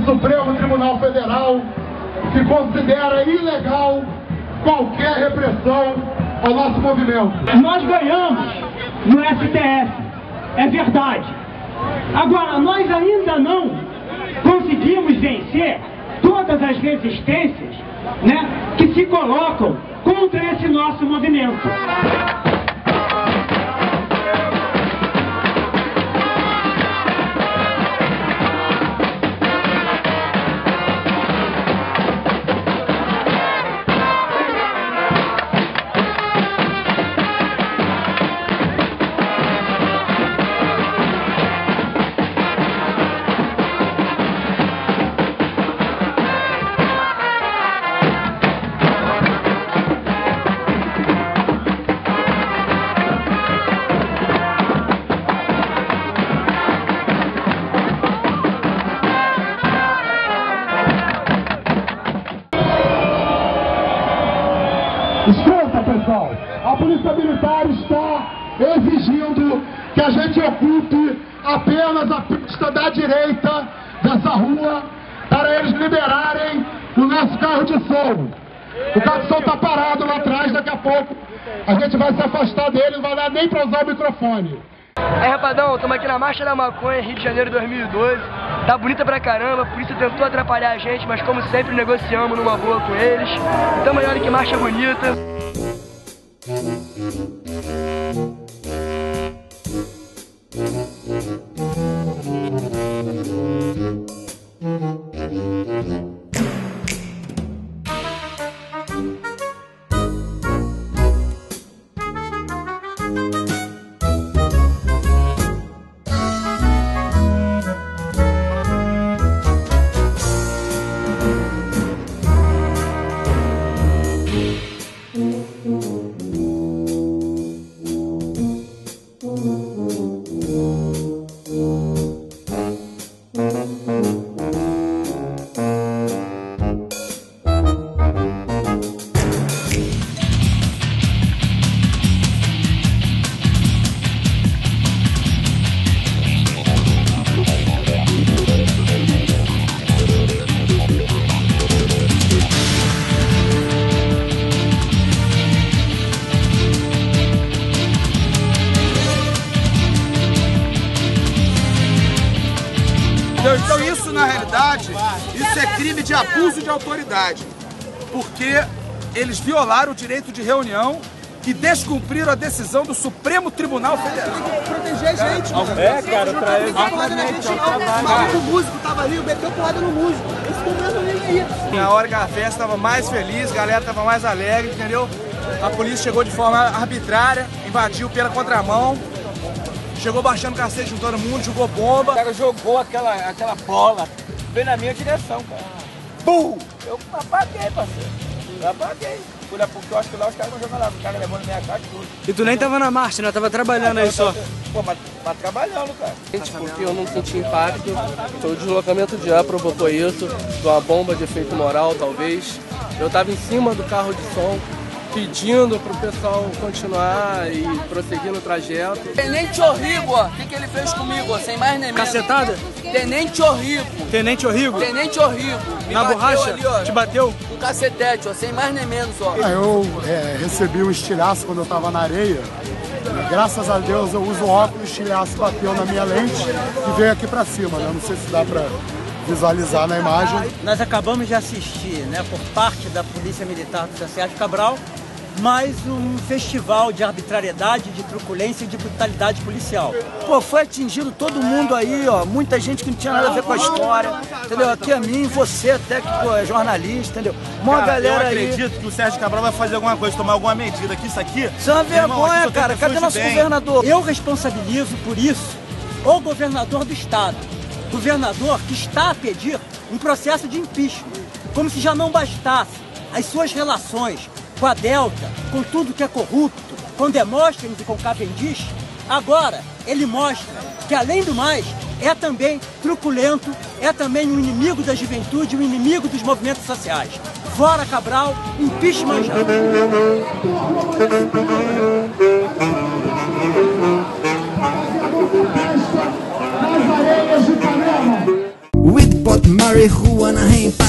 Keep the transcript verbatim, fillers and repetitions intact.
Supremo Tribunal Federal, que considera ilegal qualquer repressão ao nosso movimento. Nós ganhamos no S T F, é verdade. Agora, nós ainda não conseguimos vencer todas as resistências, né, que se colocam contra esse nosso movimento. Escuta, pessoal, a Polícia Militar está exigindo que a gente ocupe apenas a pista da direita dessa rua para eles liberarem o nosso carro de som. O carro de som está parado lá atrás, daqui a pouco a gente vai se afastar dele, não vai dar nem para usar o microfone. É, rapadão, estamos aqui na Marcha da Maconha, Rio de Janeiro dois mil e doze. Tá bonita pra caramba, a polícia tentou atrapalhar a gente, mas como sempre negociamos numa boa com eles. Então, olha que marcha bonita. Então isso, na realidade, isso é crime de abuso de autoridade, porque eles violaram o direito de reunião e descumpriram a decisão do Supremo Tribunal Federal. Proteger a gente, cara. É, cara, pra exatamente, é o trabalho. O músico tava ali, meteu porrada no músico. Esse problema nem aí. Na hora que a festa tava mais feliz, a galera tava mais alegre, entendeu? A polícia chegou de forma arbitrária, invadiu pela contramão. Chegou baixando o cacete em todo mundo, jogou bomba. O cara jogou aquela, aquela bola bem na minha direção, cara. Bum! Eu apaguei, parceiro. Eu apaguei. Fui lá porque eu acho que lá os caras vão jogar lá. Os caras levando minha cara e tudo. E tu nem tava na marcha, né? Tava trabalhando aí só. Pô, mas, mas trabalhando, cara. Porque eu não senti impacto. Então, o deslocamento de ar provocou isso. De uma bomba de efeito moral, talvez. Eu tava em cima do carro de som, pedindo pro pessoal continuar e prosseguir no trajeto. Tenente Orrigo, ó. O que, que ele fez comigo, ó? Sem mais nem menos. Cacetada? Tenente Orrigo. Tenente Orrigo? Tenente Orrigo. Me Na borracha? Ali, ó, te bateu? Um cacetete, ó. Sem mais nem menos, ó. Eu é, recebi um estilhaço quando eu tava na areia. Graças a Deus eu uso óculos, o estilhaço bateu na minha lente e veio aqui pra cima, né? Não sei se dá pra visualizar na imagem. Nós acabamos de assistir, né, por parte da Polícia Militar do José de Cabral, mais um festival de arbitrariedade, de truculência e de brutalidade policial. Pô, foi atingido todo mundo aí, ó. Muita gente que não tinha nada a ver com a história, entendeu? Aqui a mim, você até que pô, é jornalista, entendeu? Uma cara, galera aí. Eu acredito aí que o Sérgio Cabral vai fazer alguma coisa, tomar alguma medida, que isso aqui... Isso é uma vergonha, irmão, cara. Cadê nosso bem. governador? Eu responsabilizo por isso o governador do estado. Governador que está a pedir um processo de impeachment. Como se já não bastasse as suas relações com a Delta, com tudo que é corrupto, com Demóstenes e com Cavendish, agora ele mostra que, além do mais, é também truculento, é também um inimigo da juventude, um inimigo dos movimentos sociais. Fora Cabral, impeachment já. With but my marihuana em